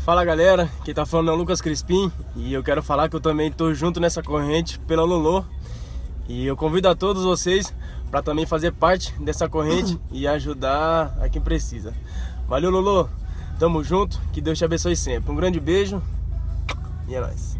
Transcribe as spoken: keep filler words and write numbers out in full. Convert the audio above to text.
Fala galera, quem tá falando é o Lucas Crispim e eu quero falar que eu também tô junto nessa corrente pela Lolo. E eu convido a todos vocês para também fazer parte dessa corrente e ajudar a quem precisa. Valeu, Lolo, tamo junto, que Deus te abençoe sempre. Um grande beijo e é nóis.